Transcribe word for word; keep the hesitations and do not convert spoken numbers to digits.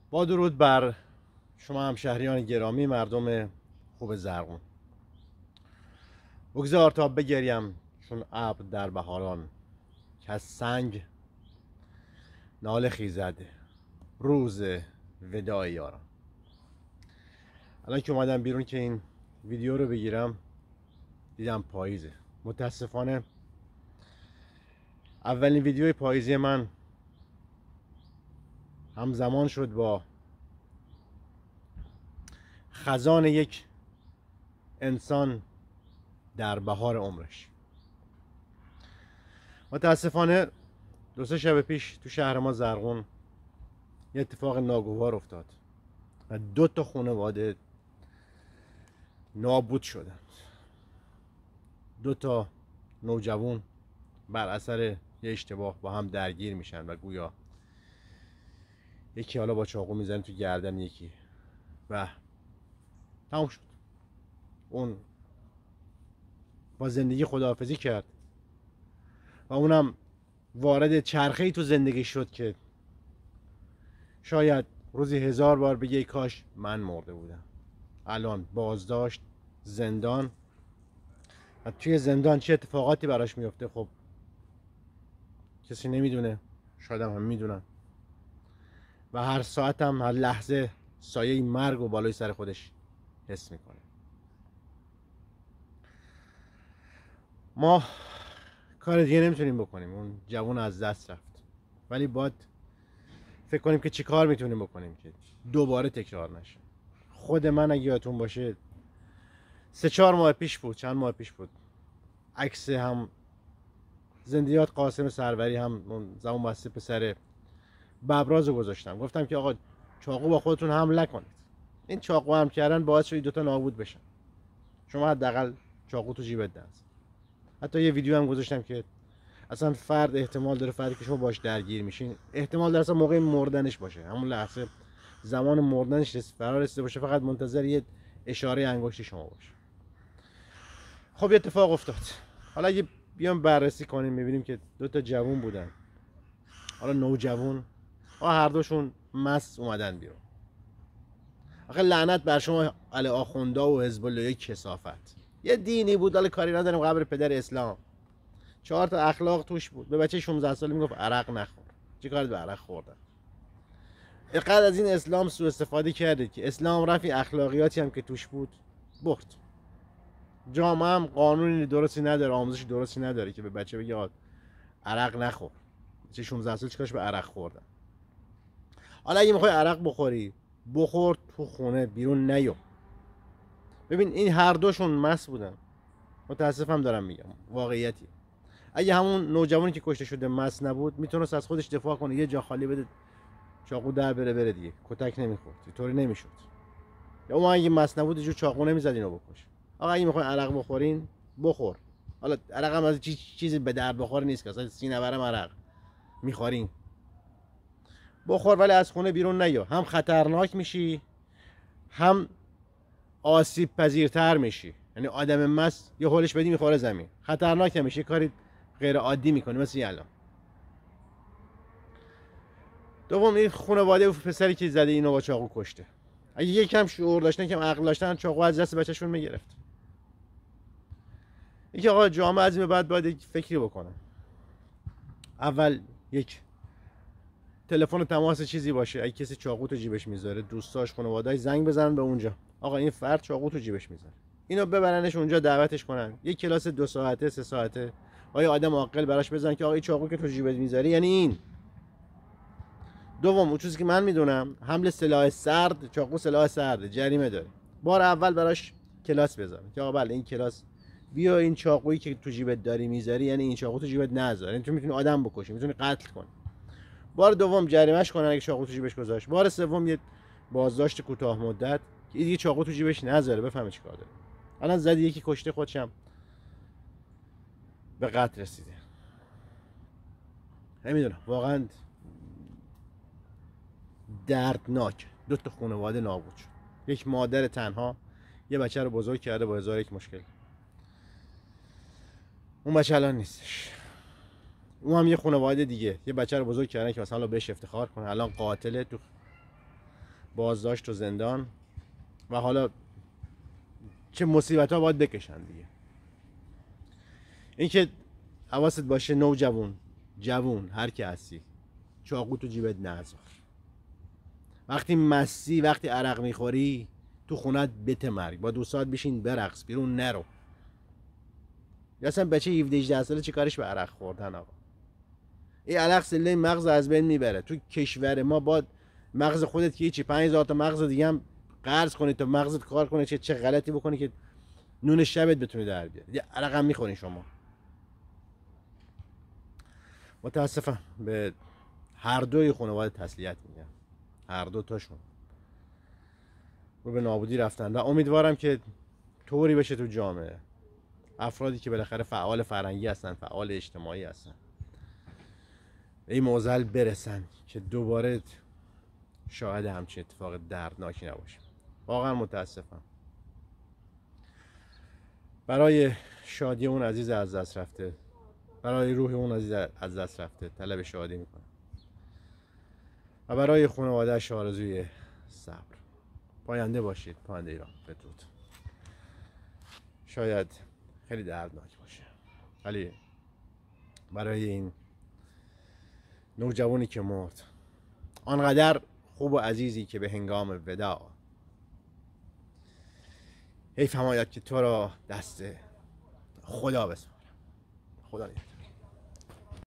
با درود بر شما همشهریان گرامی، مردم خوب زرغون. بگذار تا بگریم چون ابر در بهاران، که از سنگ ناله خیزد روز وداع یاران. الان که اومدم بیرون که این ویدیو رو بگیرم دیدم پاییزه. متاسفانه اولین ویدیوی پاییزی من همزمان شد با خزان یک انسان در بهار عمرش. متاسفانه دو سه شب پیش تو شهر ما زرغون یه اتفاق ناگوار افتاد و دو تا خانواده نابود شدند. دو تا نوجوان بر اثر یه اشتباه با هم درگیر میشن و گویا یکی حالا با چاقو میزنه تو گردن یکی و تموم شد. اون با زندگی خداحافظی کرد و اونم وارد چرخه‌ای تو زندگی شد که شاید روزی هزار بار بگه کاش من مرده بودم. الان بازداشت، زندان، و توی زندان چه اتفاقاتی براش میفته خب کسی نمیدونه، شاید هم, هم میدونن، و هر ساعت هم هر لحظه سایه مرگ و بالای سر خودش حس میکنه. ما کار دیگه نمیتونیم بکنیم، اون جوان از دست رفت، ولی باید فکر کنیم که چی کار میتونیم بکنیم که دوباره تکرار نشه. خود من اگه یادتون باشه سه چهار ماه پیش بود، چند ماه پیش بود، عکس هم زندیات قاسم سروری هم زمان بسته پسر ببراز رو گذاشتم. گفتم که آقا چاقو با خودتون حمل نکنید، این چاقو هم کردن باعث شد دوتا نابود بشن. شما حداقل چاقو تو جیبت دست. حتی یه ویدیو هم گذاشتم که اصلا فرد احتمال داره، فردی که شما باش درگیر میشین احتمال داره اصلا موقع مردنش باشه، همون لحظه زمان مردنش فرار رسیده باشه، فقط منتظر یه اشاره انگشت شما باشه. خب یه اتفاق افتاد. حالا اگه بیام بررسی کنیم میبینیم که دو تا جوون بودن، حالا نوجوان، آه هر دوشون مست اومدن بیرون. آخه لعنت بر شما علی آخوندا و حزب الله کثافت. یه دینی بود، حالا کاری نداریم، قبر پدر اسلام، چهار تا اخلاق توش بود. به بچه شانزده ساله میگفت عرق نخور. چی کار به عرق خوردن؟ اینقدر از این اسلام سوء استفاده کرده که اسلام رفی اخلاقیاتی هم که توش بود برد. جامعه هم قانونی درستی نداره، آموزش درستی نداره که به بچه بگه عرق نخور. چه شانزده سال چیکارش به عرق خوردن؟ حالا اگه میخوای عرق بخوری بخور تو خونه، بیرون نیو. ببین این هر دوشون مست بودن. متاسفم دارم میگم، واقعیتی. اگه همون نوجوانی که کشته شده مست نبود میتونست از خودش دفاع کنه، یه جا خالی بده چاقو در بره بره دیگه، کتک نمیخورد، اینطوری نمیشد. یا اون اگه مست نبود جو چاقو نمیزد اینو بکش. آقا اگه میخواین عرق بخورین بخور. حالا عرق هم از چیزی به درد بخور نیست که اصلا سینه برم عرق میخورین بخور، ولی از خونه بیرون نیا. هم خطرناک میشی هم آسیب پذیرتر میشی. یعنی آدم مست یه هولش بدی میخوره زمین، خطرناک میشه، کاری غیر عادی میکنه مثل الان. دوم این خانواده و پسری که زده اینو با چاقو کشته، اگه یکم شعور داشتن، یکم عقل داشتن، چاقو از دست بچه‌شون میگرفت. یکی آقا جامعه از این بعد باید یک فکری بکنه. اول یک تلفن تماس چیزی باشه، اگه کسی چاقو تو جیبش میذاره دوستاش خانواده‌اش زنگ بزنن به اونجا، آقا این فرد چاقو تو جیبش میذاره، اینو ببرنش اونجا، دعوتش کنن، یک کلاس دو ساعته سه ساعته آیا آدم عاقل براش بزنن که آقا این چاقو که تو جیبت میذاری یعنی این. دوم اون چیزی که من میدونم حمل سلاح سرد، چاقو سلاح سرد جریمه داره. بار اول براش کلاس بذار که آقا بله این کلاس، بیا این چاقویی که تو جیبت داری میذاری یعنی این چاقو تو جیبت نذار، یعنی تو میتونی آدم بکشی، میتونی قتل کنی. بار دوم جریمهش کنن اگه چاقو تو جیبش گذاشت. بار سوم یه بازداشت کوتاه مدت که دیگه چاقو تو جیبش نذاره، بفهمه چیکار داره. الان زدی یکی کشته، خودشم به قتل رسیده. نمیدونم، واقعا دردناک. دو تا خانواده نابود شد. یک مادر تنها یه بچه رو بزرگ کرده با هزار یک مشکل. اون بچه الان نیستش. اون هم یه خانواده دیگه یه بچه رو بزرگ کردن که مثلا بهش افتخار کنه، الان قاتله تو بازداشت و زندان و حالا چه مصیبت ها باید بکشن دیگه. اینکه حواست باشه نوجوان، جوون، هر کی هستی، چاقو تو جیبت نذار. وقتی مستی، وقتی عرق میخوری، تو خونت بت مرگ با دو ساعت بشین برقص، بیرون نرو. یا اصلا بچه هفده هجده ساله چه کارش به عرق خوردن آقا؟ این عرق سله مغز از بین میبره. تو کشور ما با مغز خودت که چی پنج هزار تا مغز دیگه هم قرض کنی تا مغزت کار کنه، چه چه غلطی بکنی که نون شبت بتونی در بیاری. یه عرق هم میخورین شما. متاسفم به هر دوی خانواده تسلیت میگم، هر دو تاشون رو به نابودی رفتن و امیدوارم که طوری بشه تو جامعه افرادی که بالاخره فعال فرهنگی هستن، فعال اجتماعی هستن، این معضل برسن که دوباره شاهد همچین اتفاق دردناکی نباشیم. واقعا متاسفم برای شادی اون عزیز از دست رفته، برای روح اون عزیز از دست رفته طلب شادی میکنم و برای خانواده‌اش آرزوی صبر. پاینده باشید، پاینده ایران. بدرود. شاید خیلی دردناک باشه ولی برای این نوجوانی که مرد، آنقدر خوب و عزیزی که به هنگام وداع حیف حمایت که تو را دست خدا بسپارم. خدا نگهدار.